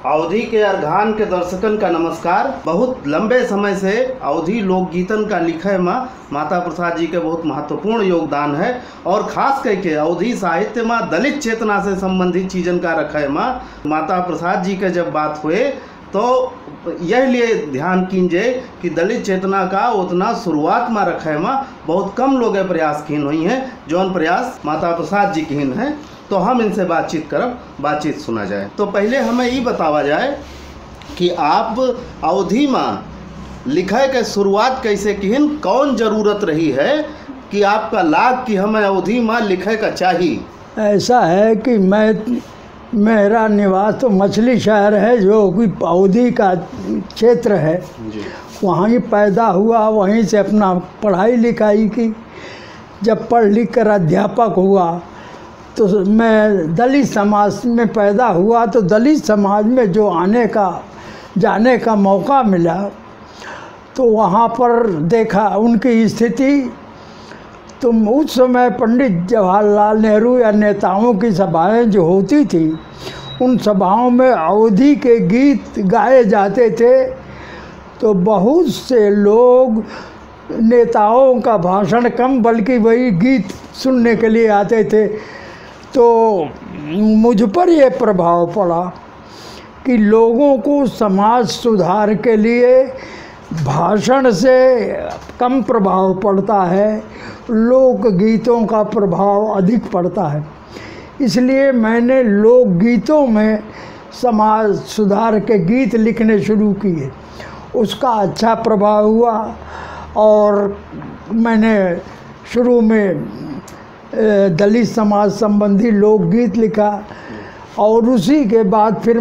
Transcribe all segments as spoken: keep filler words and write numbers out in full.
अवधी के अर्घान के दर्शकन का नमस्कार। बहुत लंबे समय से अवधी लोकगीतन का लिखे में माता प्रसाद जी के बहुत महत्वपूर्ण योगदान है और खास करके अवधी साहित्य में दलित चेतना से संबंधित चीज़न का रखे में माता प्रसाद जी के जब बात हुए तो यह लिए ध्यान कीजिए कि दलित चेतना का उतना शुरुआत में रखे में बहुत कम लोग प्रयास कीन हुई हैं, जौन प्रयास माता प्रसाद जी कीन हैं। तो हम इनसे बातचीत करब, बातचीत सुना जाए। तो पहले हमें ये बतावा जाए कि आप अवधी में लिखे के शुरुआत कैसे कीन, कौन ज़रूरत रही है कि आपका लाग कि हमें अवधी में लिखे का चाहिए? ऐसा है कि मैं मेरा निवास तो मछली शहर है जो कि अवधी का क्षेत्र है जी। वहीं पैदा हुआ, वहीं से अपना पढ़ाई लिखाई की। जब पढ़ लिख कर अध्यापक हुआ तो मैं दलित समाज में पैदा हुआ, तो दलित समाज में जो आने का जाने का मौका मिला तो वहाँ पर देखा उनकी स्थिति। तो उस समय पंडित जवाहरलाल नेहरू या नेताओं की सभाएं जो होती थी, उन सभाओं में अवधी के गीत गाए जाते थे। तो बहुत से लोग नेताओं का भाषण कम बल्कि वही गीत सुनने के लिए आते थे। तो मुझ पर यह प्रभाव पड़ा कि लोगों को समाज सुधार के लिए भाषण से कम प्रभाव पड़ता है, लोकगीतों का प्रभाव अधिक पड़ता है। इसलिए मैंने लोकगीतों में समाज सुधार के गीत लिखने शुरू किए। उसका अच्छा प्रभाव हुआ और मैंने शुरू में दलित समाज संबंधी लोकगीत लिखा और उसी के बाद फिर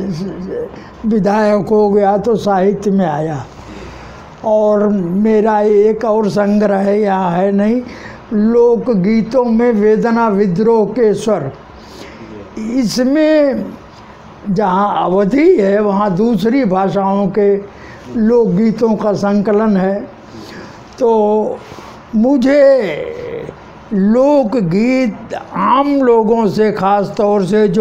मैं विधायक हो गया तो साहित्य में आया। और मेरा एक और संग्रह है, यहाँ है नहीं, लोकगीतों में वेदना विद्रोह के स्वर। इसमें जहाँ अवधी है वहाँ दूसरी भाषाओं के लोकगीतों का संकलन है। तो मुझे लोकगीत आम लोगों से, ख़ास तौर से जो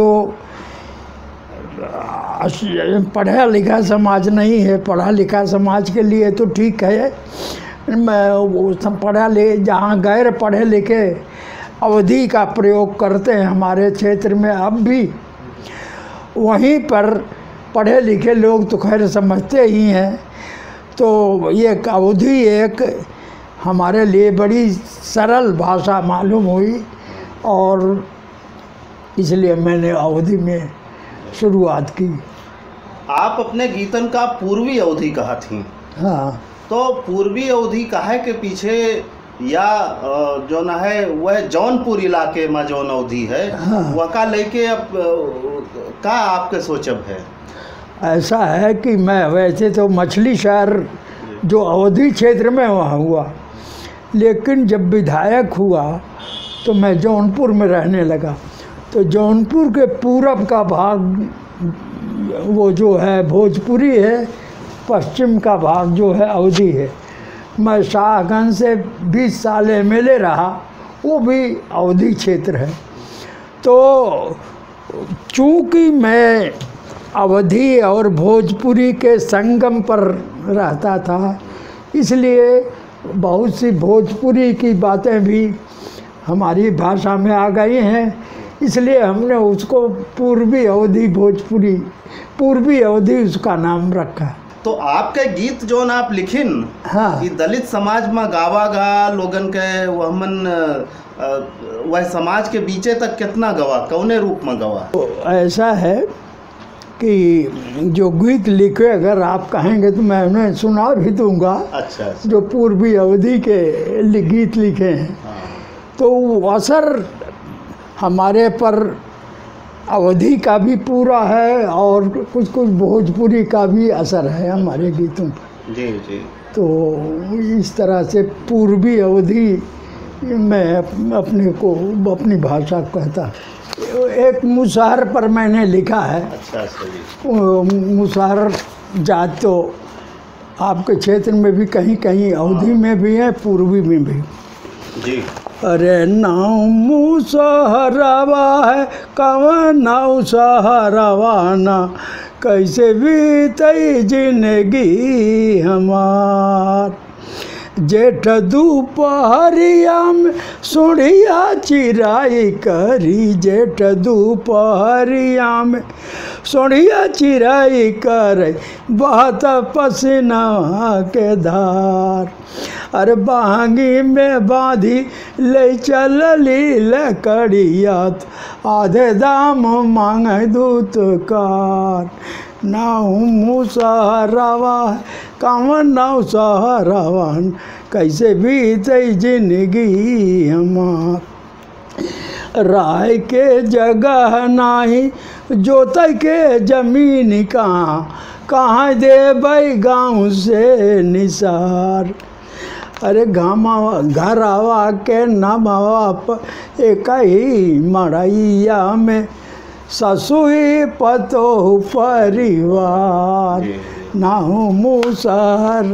पढ़ा लिखा समाज नहीं है, पढ़ा लिखा समाज के लिए तो ठीक है, मैं वो सब पढ़ा ले जहाँ गैर पढ़े लिखे अवधी का प्रयोग करते हैं हमारे क्षेत्र में अब भी, वहीं पर पढ़े लिखे लोग तो खैर समझते ही हैं। तो ये अवधी एक हमारे लिए बड़ी सरल भाषा मालूम हुई और इसलिए मैंने अवधी में शुरुआत की। आप अपने गीतन का पूर्वी अवधी कहा थी। हाँ, तो पूर्वी अवधी काहे के पीछे या जो न है वह जौनपुर इलाके में जौन अवधी है, हाँ, वह का लेके अब का आपके सोचब है? ऐसा है कि मैं वैसे तो मछली शहर जो अवधी क्षेत्र में वहाँ हुआ, लेकिन जब विधायक हुआ तो मैं जौनपुर में रहने लगा। तो जौनपुर के पूरब का भाग वो जो है भोजपुरी है, पश्चिम का भाग जो है अवधी है। मैं शाहगंज से बीस साल एम एल ए रहा, वो भी अवधी क्षेत्र है। तो चूँकि मैं अवधी और भोजपुरी के संगम पर रहता था, इसलिए बहुत सी भोजपुरी की बातें भी हमारी भाषा में आ गई हैं। इसलिए हमने उसको पूर्वी अवधी भोजपुरी, पूर्वी अवधी उसका नाम रखा। तो आपके गीत जो न आप लिखिन, हाँ, कि दलित समाज में गावा गा लोगन के वह मन वह समाज के बीचे तक कितना गवा, कौने रूप में गवा? तो ऐसा है कि जो गीत लिखे अगर आप कहेंगे तो मैं उन्हें सुना भी दूंगा। अच्छा, अच्छा। जो पूर्वी अवधी के गीत लिखे हैं, हाँ। तो असर हमारे पर अवधी का भी पूरा है और कुछ कुछ भोजपुरी का भी असर है हमारे गीतों पर। जी जी। तो इस तरह से पूर्वी अवधी मैं अपने को अपनी भाषा कहता। एक मुसहर पर मैंने लिखा है। अच्छा, अच्छा जी। मुसहर जात तो आपके क्षेत्र में भी कहीं कहीं अवधी में भी है, पूर्वी में भी जी। अरे नाव मुसहरवा है कवन नाव सहरवाना कैसे बीतई जिंदगी हमार। जेठ दोपहरिया में सोढ़िया चिराई करी, जेठ दोपहरिया में सोढ़िया चिराई कर बहत पसीना के धार। अरे बांगी में बांधी ले चलली लकड़ियात, आधे दाम मांग दूतकार। नाव मुसहरावा कामन नाव सहरावन, कैसे बीते जिंदगी हमार। राय के जगह नाही जोतई के जमीन कहाँ, कहाँ देबै गाँव से निसार। अरे घामा घरवा के नमवा पर एक ही मड़ैया में ससुई पतोह परिवार। नाहु मुसहर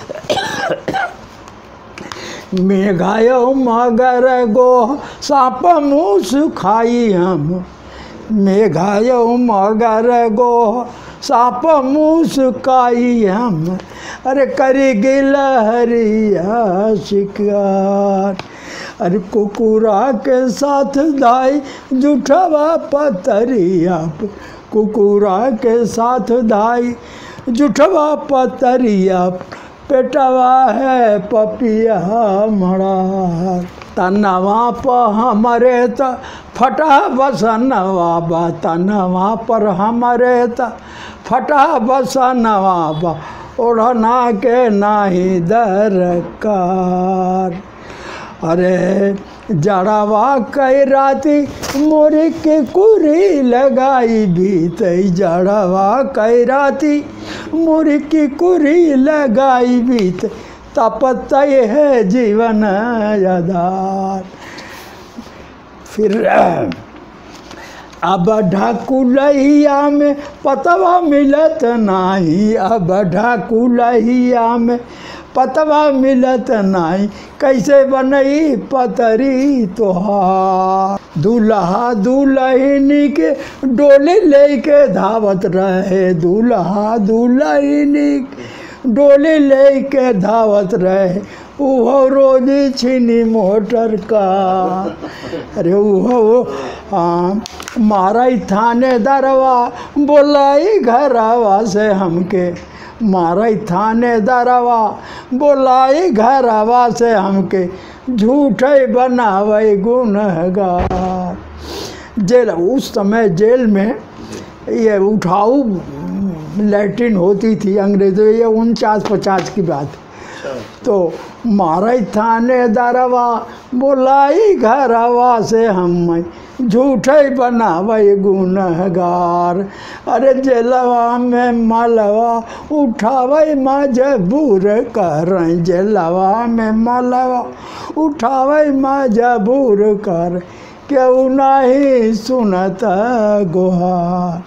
मेघायो मगर गो साप मूस खाई हम, मेघायो मगर गो साप मूस खाई हम। अरे करी गिलहरिया शिकार। अरे कुकुरा के साथ दाई जुठवा पतरिया, कुकुरा के साथ दाई जुठवा पतरिया, पेटवा है पपिया मड़ा। तनवा पर हमारे त फटा बसनवा बा, तनवा पर हमारे त फटा बसनवा बा, ओढ़ना के नाही दरकार। अरे जड़वा कई राती मोरी के कुरी लगाई बीतई, जड़वा कई राती मोरी की कुरी लगाई बीत, तपतई है जीवन आधार। फिर अब ढाकुलहिया में पतवा मिलत नाही, अब ढाकुलहिया में पतवा मिलत नाही, कैसे बनई पतरी तोहार। दूल्हा दुल्हनी के डोली लेके धावत रहे, दूल्हा दुल्हनी डोली लेके धावत रहे, उहो रोजी छीनी मोटर का। अरे उहो हाँ माराई थाने दरवा बोलाई घरवा से हमके, माराई थाने दरवा बोलाई घरवा से हमके, झूठे बनावे गुनहगार। जेल उस समय जेल में ये उठाऊ लैट्रिन होती थी अंग्रेजों, ये उनचास पचास की बात। तो माराई थाने दरवा बोलाई घरवा से हम, झूठे बनावे गुनहगार। अरे जेलवा में मलवा उठावे मजबूर कर, जेलवा में मलवा उठावे मजबूर कर, क्यों नहीं सुनत गुहार।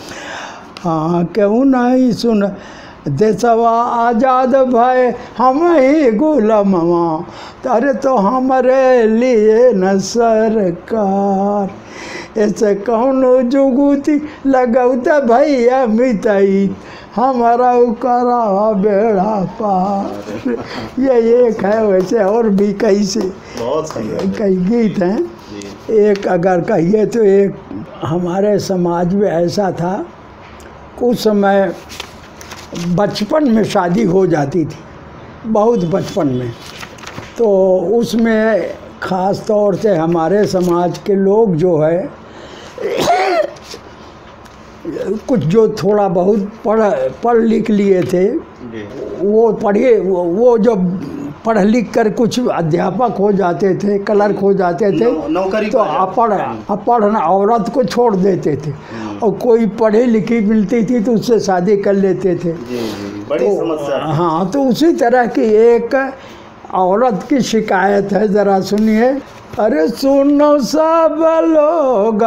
हाँ क्यों नहीं सुन, देशवा आज़ाद भय हम ही गुलामवा, अरे तो हमारे लिए न सरकार। ऐसे कौन जुगुती लगौता भैया मितई, हमारा करा बेड़ा पार। ये एक है, वैसे और भी कई से कई गीत हैं। एक अगर कहिए तो एक हमारे समाज में ऐसा था, उस समय बचपन में शादी हो जाती थी, बहुत बचपन में। तो उसमें ख़ास तौर से हमारे समाज के लोग जो है कुछ जो थोड़ा बहुत पढ़ पढ़ लिख लिए थे, वो पढ़े वो, वो जो पढ़ लिख कर कुछ अध्यापक हो जाते थे, क्लर्क हो जाते थे, नौकरी तो अपढ़ अपढ़ औरत को छोड़ देते थे, और कोई पढ़ी लिखी मिलती थी तो उससे शादी कर लेते थे। बड़ी तो, समस्या। हाँ, तो उसी तरह की एक औरत की शिकायत है, ज़रा सुनिए। अरे सुनो सब लोग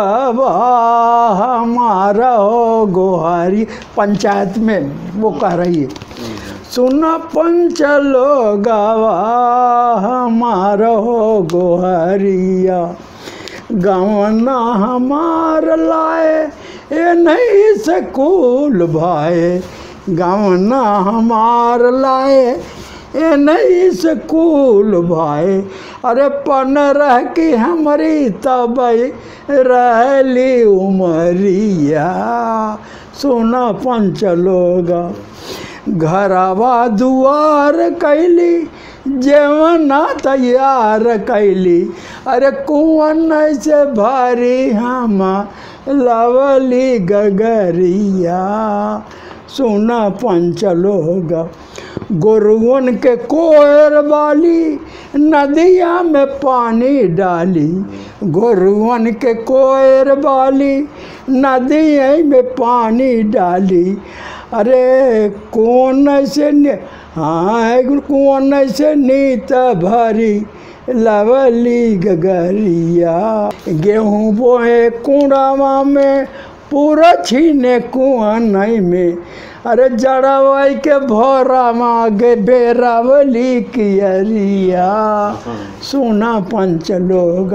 हमारा हो गोहारी, पंचायत में वो कह रही है, सुनो पंच लोग हमारा हो गोहरिया, गवना हमार लाए ए नहीं सकूल भाई गवना हमार लाए, ए नहीं सकूल भाई अरे पन रह की हमारी तब रहली उमरिया। सुना पंच लोग घरवा दुआर कैली जेवना तैयार कैली, अरे कुआं से भारी हम लवली गगरिया। सुना पंच लोग गोरुअन के कोयर वाली नदिया में पानी डाली, गोरुअन के कोयर वाली नदिया में पानी डाली, अरे कौन से हाँ कौन से नीत भरी लवली गगरिया। गेहूँ बोए कुड़ावा में पूरा छीने कुआं नहीं में, अरे जड़ावाई के भोरा मागे बेरावली कियरिया। सुना पंच लोग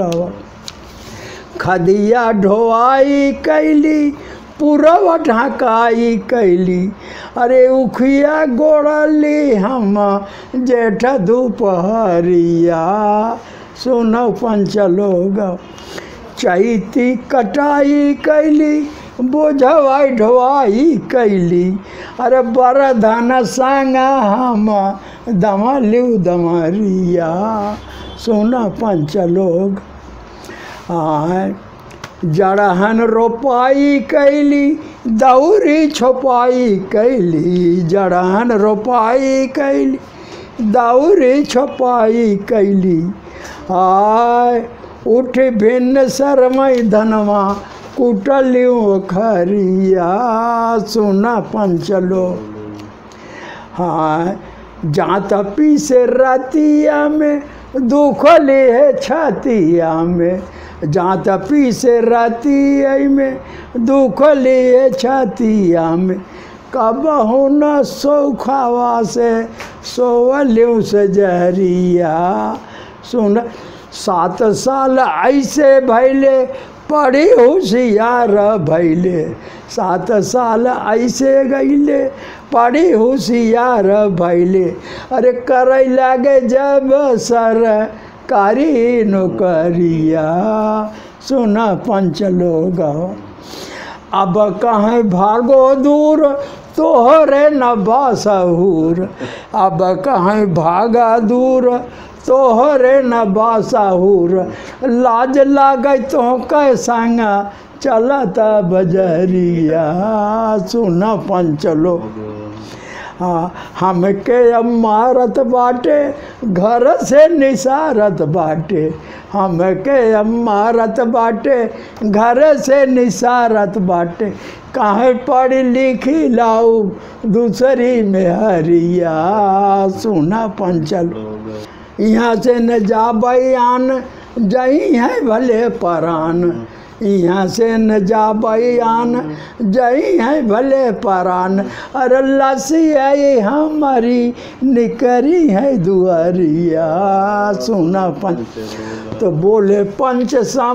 खदिया ढोआई कैली पूरा ढकाई कैली, अरे उखिया गोड़ली हम जेठ दोपहरिया। सुनो पंच लोग चैती कटाई कैली बोझवाई ढोआई कैली, अरे बड़ धन संगा हम दमलू दमरिया। सुना पंच लोग हाँ जड़हन रोपाई कैली दौरी छपाई कैली, जड़हन रोपाई कैली दौरी छपाई कैली, आय उठ भिन्न शरमई धनवा कुटलियों खरिया। सुना पंच लोग हाँ जात पी से रतिया में दुख ले है छतिया में, जात पी से रतिया में दुख ले है छतिया में, कब हो न सौखावा से सोवलियों से जहरिया। सुन सात साल ऐसे भैले पढ़ी होशियार भैले, सात साल ऐसे गईले पढ़ी होशियार भैले, अरे करे लगे जब सरकारी नौकरिया। सुना पंच लोग अब कहीं भागो दूर तोहरे न बासहूर, अब कहीं भागा दूर तोहरे न बासहूर, लाज लागे तो कै संग चलत बजरिया। सुना पंच लोग हाँ हमके अब मारत बाटे घर से निसारत बाटे, हमके अब मारत बाटे घर से निसारत बाटे, काहे पढ़ी लिखी लाऊ दूसरी में हरिया। सुना पंचल यहाँ से न जा बयान जई है भले परान, यहाँ से न जा बयान जई है भले परान, अरे लसी आई हमारी निकरी है दुआरिया। सुना पंच तो बोले पंच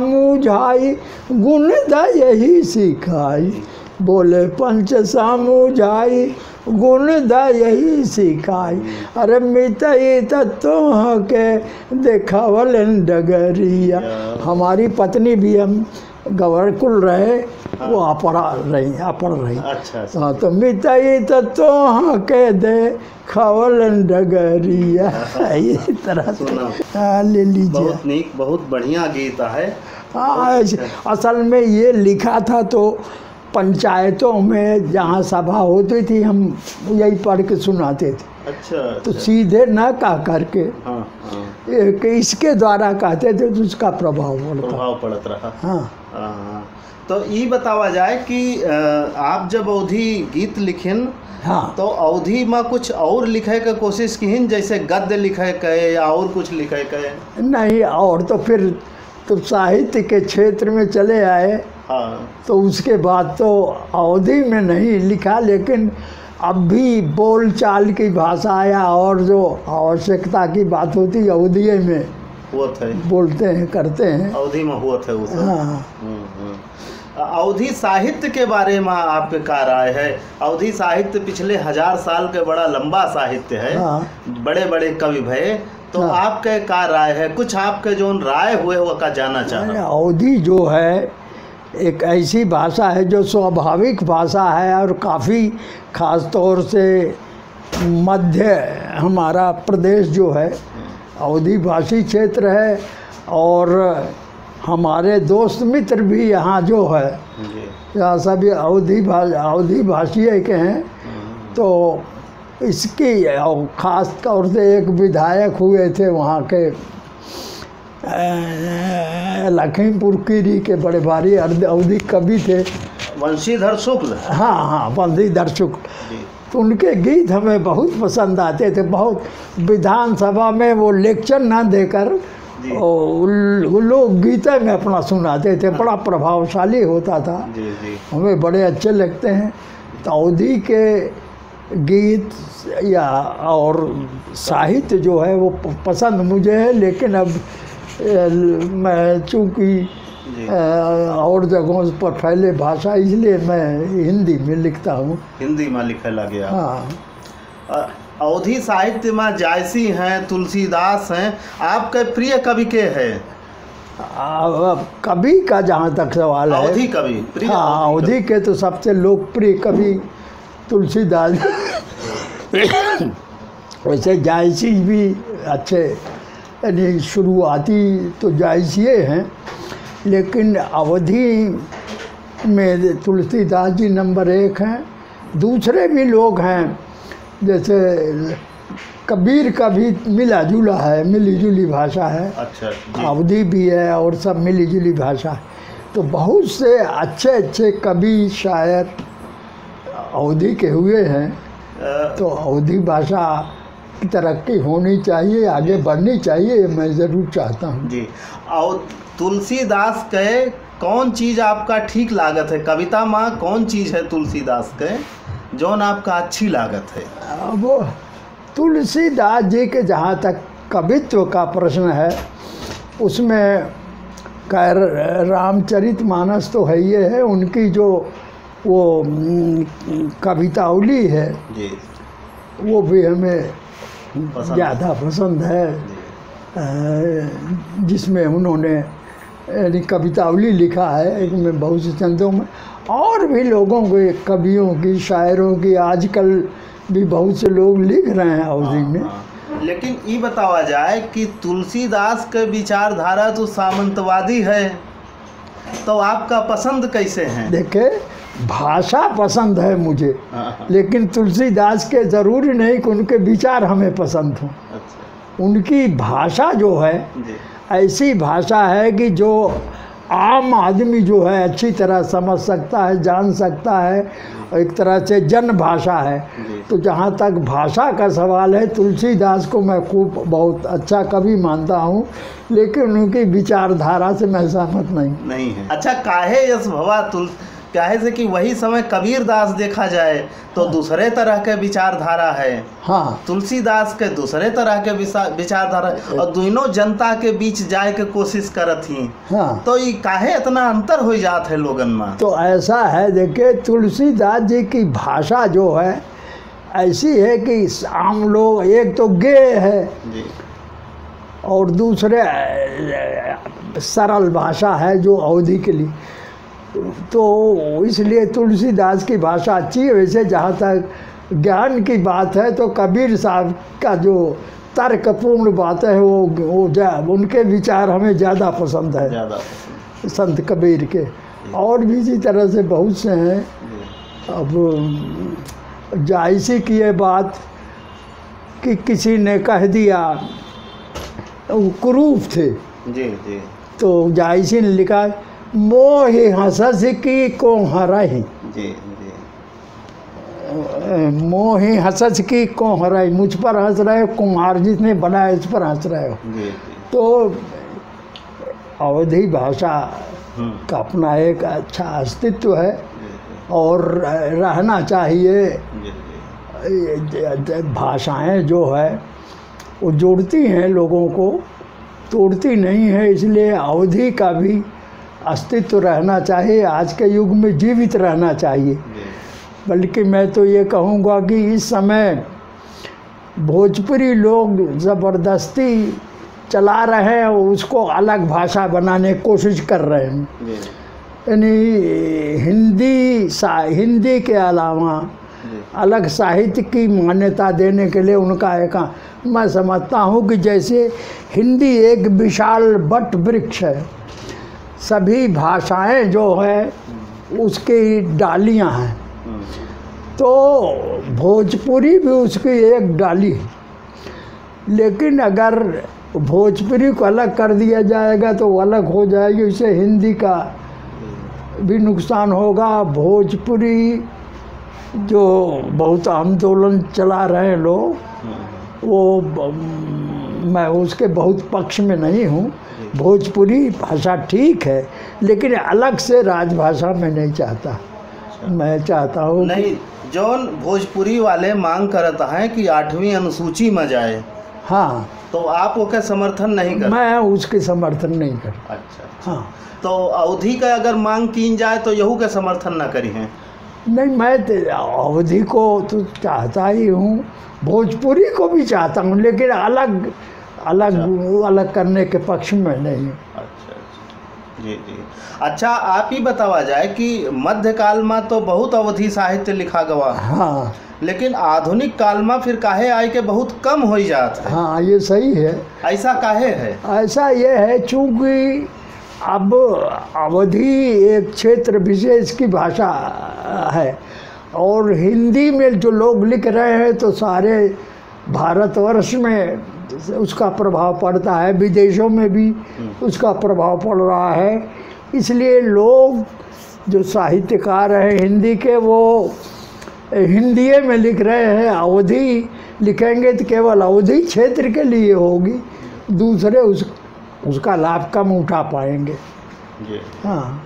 समझाई गुण द यही सिखाई, बोले पंच समझाई गुण द यही सिखाई, अरे मितई तत्व के देखावल डगरिया। हमारी पत्नी भी हम गवरकुल रहे वो अपड़ा रही अपड़ रही अच्छा, अच्छा। हाँ तो मितई तत्व के दे खवल डगरिया इस तरह से हाँ ले लीजिए। बहुत नीक बहुत बढ़िया गीत है। हाँ असल में ये लिखा था तो पंचायतों में जहाँ सभा होती थी हम यही पढ़ के सुनाते थे। अच्छा, तो अच्छा। सीधे न कह करके हाँ, हाँ। एक इसके द्वारा कहते थे तो उसका प्रभाव पड़ता प्रभाव पड़त रहा। हाँ हाँ। तो ये बतावा जाए कि अ, आप जब अवधि गीत लिखिन हाँ तो अवधि में कुछ और लिखे के कोशिश किन, जैसे गद्य लिखे के या और कुछ लिखे के? नहीं, और तो फिर तो साहित्य के क्षेत्र में चले आए। हाँ। तो उसके बाद तो अवधि में नहीं लिखा, लेकिन अब भी बोल चाल की भाषा या और जो आवश्यकता की बात होती अवधि में हुआ थे बोलते हैं करते हैं। अवधि में हुआ थे उसे। हाँ। हम्म, हम्म। अवधी साहित्य के बारे में आपके क्या राय है? अवधी साहित्य पिछले हजार साल के बड़ा लंबा साहित्य है। हाँ। बड़े बड़े कवि भये, तो हाँ। आपके क्या राय है? कुछ आपके जो राय हुए वो का जानना चाहते हैं। अवधी जो है एक ऐसी भाषा है जो स्वाभाविक भाषा है और काफ़ी ख़ास तौर से मध्य हमारा प्रदेश जो है अवधी भाषी क्षेत्र है, और हमारे दोस्त मित्र भी यहाँ जो है यहाँ सभी अवधी भाषा अवधी भाषी के हैं। तो इसकी ख़ास तौर से एक विधायक हुए थे वहाँ के लखीमपुर खीरी के बड़े भारी अवधी कवि थे, वंशीधर शुक्ल। हाँ हाँ वंशीधर शुक्ल। तो उनके गीत हमें बहुत पसंद आते थे। बहुत विधानसभा में वो लेक्चर ना देकर वो लोग गीता में अपना सुनाते थे, बड़ा प्रभावशाली होता था। जी जी। हमें बड़े अच्छे लगते हैं। तो अवधी के गीत या और साहित्य जो है वो पसंद मुझे है, लेकिन अब मैं चूँकि और जगहों पर फैले भाषा, इसलिए मैं हिंदी में लिखता हूँ। हिंदी में लिखे लगे आप? हाँ। अवधी साहित्य में जायसी हैं, तुलसीदास हैं, आपके प्रिय कवि के हैं? कवि का जहाँ तक सवाल है, अवधी कवि प्रिय? हाँ, अवधी के तो सबसे लोकप्रिय कवि तुलसीदास। वैसे जायसी भी अच्छे, यानी शुरुआती तो जायसिए हैं, लेकिन अवधी में तुलसीदास जी नंबर एक हैं। दूसरे भी लोग हैं, जैसे कबीर का भी मिला जुला है, मिली जुली भाषा है। अच्छा। अवधी भी है और सब मिली जुली भाषा है। तो बहुत से अच्छे अच्छे कवि शायर अवधी के हुए हैं। तो अवधी भाषा की तरक्की होनी चाहिए, आगे बढ़नी चाहिए, ये मैं ज़रूर चाहता हूँ जी। और तुलसीदास के कौन चीज़ आपका ठीक लागत है? कविता में कौन चीज़ है तुलसीदास के जौन आपका अच्छी लागत है? वो तुलसीदास जी के जहाँ तक कवित्व का प्रश्न है, उसमें खैर रामचरितमानस तो है ये है, उनकी जो वो कवितावली है जी, वो भी हमें ज़्यादा पसंद है, जिसमें उन्होंने यानी कवितावली लिखा है में बहुत से चंदों में। और भी लोगों के कवियों की, शायरों की आजकल भी बहुत से लोग लिख रहे हैं अवधी में। हाँ, लेकिन ये बतावा जाए कि तुलसीदास के विचारधारा तो सामंतवादी है, तो आपका पसंद कैसे है? देखे, भाषा पसंद है मुझे, लेकिन तुलसीदास के ज़रूरी नहीं कि उनके विचार हमें पसंद हों। अच्छा। उनकी भाषा जो है जी। ऐसी भाषा है कि जो आम आदमी जो है अच्छी तरह समझ सकता है, जान सकता है, एक तरह से जन भाषा है। तो जहाँ तक भाषा का सवाल है, तुलसीदास को मैं खूब बहुत अच्छा कवि मानता हूँ, लेकिन उनकी विचारधारा से मैं सहमत नहीं नहीं है। अच्छा, काहे यश भवा तुल काहे से कि वही समय कबीरदास देखा जाए तो दूसरे तरह के विचारधारा है। हाँ, तुलसीदास के दूसरे तरह के विचारधारा, और दोनों जनता के बीच जाए के कोशिश करत ही। हाँ, तो ये काहे इतना अंतर हो जात है लोगन में? तो ऐसा है, देखिए तुलसीदास जी की भाषा जो है ऐसी है कि आम लोग, एक तो गे है जी, और दूसरे सरल भाषा है जो अवधी के लिए, तो इसलिए तुलसीदास की भाषा अच्छी है। वैसे जहाँ तक ज्ञान की बात है तो कबीर साहब का जो तर्कपूर्ण बात है वो वो जा उनके विचार हमें ज़्यादा पसंद है, ज़्यादा संत कबीर के। और भी इसी तरह से बहुत से हैं। अब जायसी की ये बात कि किसी ने कह दिया, वो कुरूप थे, जी जी, तो जायसी ने लिखा, मोहि हंसस की को हराही, जी जी, मोहि हंसस की को हराही, मुझ पर हंस रहे हो, कुम्हार जिसने बनाया उस पर हंस रहे हो। जी जी। तो अवधी भाषा का अपना एक अच्छा अस्तित्व है और रहना चाहिए। भाषाएं जो है वो जोड़ती हैं लोगों को, तोड़ती नहीं है, इसलिए अवधी का भी अस्तित्व रहना चाहिए, आज के युग में जीवित रहना चाहिए। बल्कि मैं तो ये कहूँगा कि इस समय भोजपुरी लोग ज़बरदस्ती चला रहे हैं, उसको अलग भाषा बनाने की कोशिश कर रहे हैं। यानी हिंदी सा हिंदी के अलावा अलग साहित्य की मान्यता देने के लिए उनका एक, मैं समझता हूँ कि जैसे हिंदी एक विशाल वट वृक्ष है, सभी भाषाएं जो है उसकी डालियाँ हैं, तो भोजपुरी भी उसकी एक डाली है। लेकिन अगर भोजपुरी को अलग कर दिया जाएगा तो वो अलग हो जाएगी, इससे हिंदी का भी नुकसान होगा। भोजपुरी जो बहुत आंदोलन चला रहे हैं लोग, वो मैं उसके बहुत पक्ष में नहीं हूँ। भोजपुरी भाषा ठीक है, लेकिन अलग से राजभाषा में नहीं चाहता। मैं चाहता हूँ नहीं, जौन भोजपुरी वाले मांग करता है कि आठवीं अनुसूची में जाए, हाँ, तो आप ओके समर्थन नहीं कर? मैं उसके समर्थन नहीं कर। अच्छा, हाँ, तो अवधि का अगर मांग की जाए तो यहू के समर्थन ना करी हैं? नहीं, मैं अवधि को तो चाहता ही हूँ, भोजपुरी को भी चाहता हूँ, लेकिन अलग अलग अच्छा। अलग करने के पक्ष में नहीं। अच्छा अच्छा, जी जी। अच्छा, आप ही बतावा जाए कि मध्यकाल में तो बहुत अवधि साहित्य लिखा गवा, हाँ, लेकिन आधुनिक काल में फिर काहे आए के बहुत कम हो जात है? हाँ, ये सही है। ऐसा काहे है? ऐसा ये है चूँकि अब अवधि एक क्षेत्र विशेष की भाषा है, और हिंदी में जो लोग लिख रहे हैं तो सारे भारतवर्ष में उसका प्रभाव पड़ता है, विदेशों में भी उसका प्रभाव पड़ रहा है। इसलिए लोग जो साहित्यकार हैं हिंदी के, वो हिंदी में लिख रहे हैं। अवधि लिखेंगे तो केवल अवधि क्षेत्र के लिए होगी, दूसरे उस उसका लाभ कम उठा पाएंगे। जी हाँ,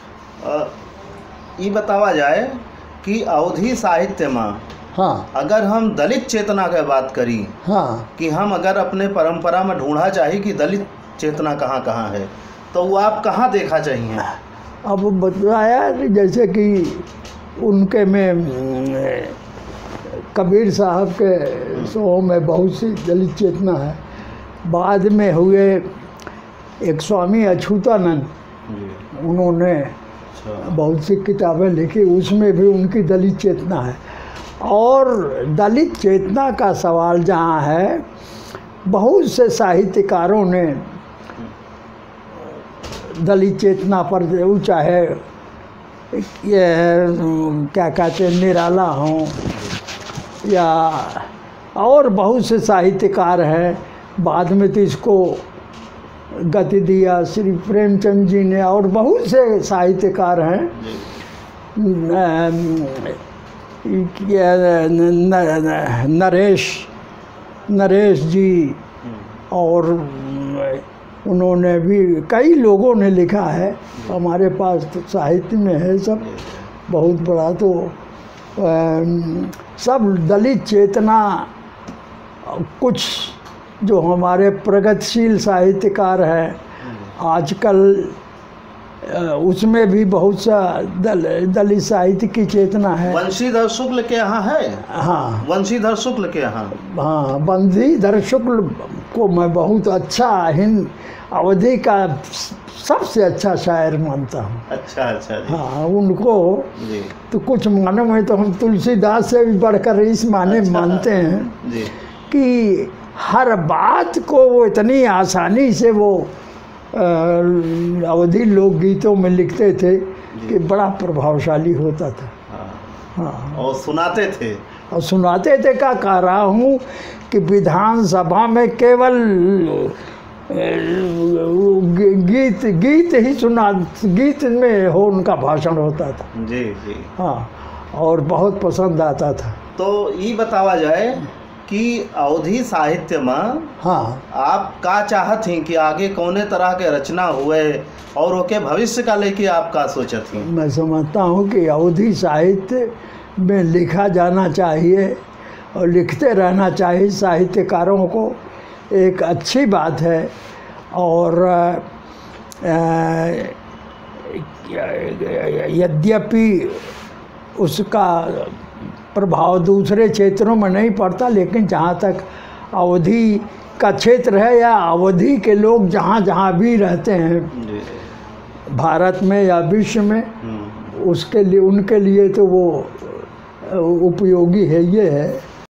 ये बतावा जाए कि अवधि साहित्य में हाँ, अगर हम दलित चेतना की बात करी, हाँ, कि हम अगर अपने परंपरा में ढूंढा चाहिए कि दलित चेतना कहाँ कहाँ है, तो वो आप कहाँ देखा चाहिए? अब बताया जैसे कि उनके में कबीर साहब के सो में बहुत सी दलित चेतना है। बाद में हुए एक स्वामी अछूतानंद, उन्होंने बहुत सी किताबें लिखी, उसमें भी उनकी दलित चेतना है। और दलित चेतना का सवाल जहाँ है, बहुत से साहित्यकारों ने दलित चेतना पर, वो चाहे ये क्या कहते हैं निराला हों या और बहुत से साहित्यकार हैं, बाद में तो इसको गति दिया श्री प्रेमचंद जी ने, और बहुत से साहित्यकार हैं, नरेश नरेश जी, और उन्होंने भी, कई लोगों ने लिखा है। हमारे पास तो साहित्य में है सब बहुत बड़ा। तो सब दलित चेतना, कुछ जो हमारे प्रगतिशील साहित्यकार हैं आजकल, उसमें भी बहुत सा दल, दलित साहित्य की चेतना है। वंशीधर शुक्ल के यहाँ है? हाँ, वंशीधर शुक्ल के यहाँ, हाँ, वंशीधर शुक्ल को मैं बहुत अच्छा हिंद अवधि का सबसे अच्छा शायर मानता हूँ। अच्छा अच्छा जी। हाँ, उनको जी तो कुछ मानों में तो हम तुलसीदास से भी बढ़कर इस माने अच्छा, मानते हैं जी कि हर बात को वो इतनी आसानी से वो अवधि लोकगीतों में लिखते थे कि बड़ा प्रभावशाली होता था। हाँ, हाँ, और सुनाते थे और सुनाते थे। क्या कह रहा हूँ कि विधानसभा में केवल गीत गीत ही सुना, गीत में हो उनका भाषण होता था। जी जी। हाँ, और बहुत पसंद आता था। तो ये बतावा जाए कि अवधि साहित्य में, हाँ, आप का चाहत हैं कि आगे कौने तरह के रचना हुए और ओके भविष्य का लेके आप का सोचत हैं? मैं समझता हूँ कि अवधि साहित्य में लिखा जाना चाहिए और लिखते रहना चाहिए। साहित्यकारों को एक अच्छी बात है। और यद्यपि उसका प्रभाव दूसरे क्षेत्रों में नहीं पड़ता, लेकिन जहाँ तक अवधि का क्षेत्र है या अवधि के लोग जहाँ जहाँ भी रहते हैं भारत में या विश्व में, उसके लिए उनके लिए तो वो उपयोगी है। ये है